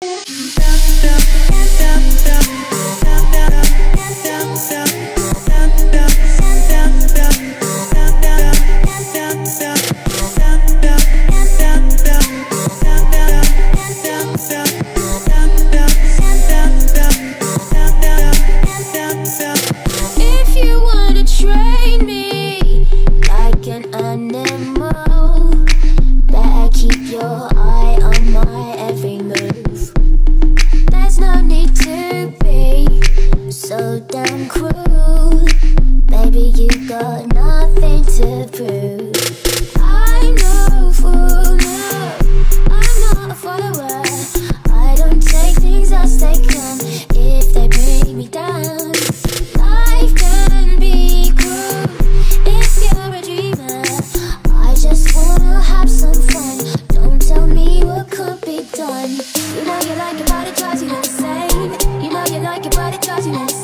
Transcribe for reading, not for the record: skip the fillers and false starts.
You know you like it, but it drives you insane. You know you like it, but it drives you insane.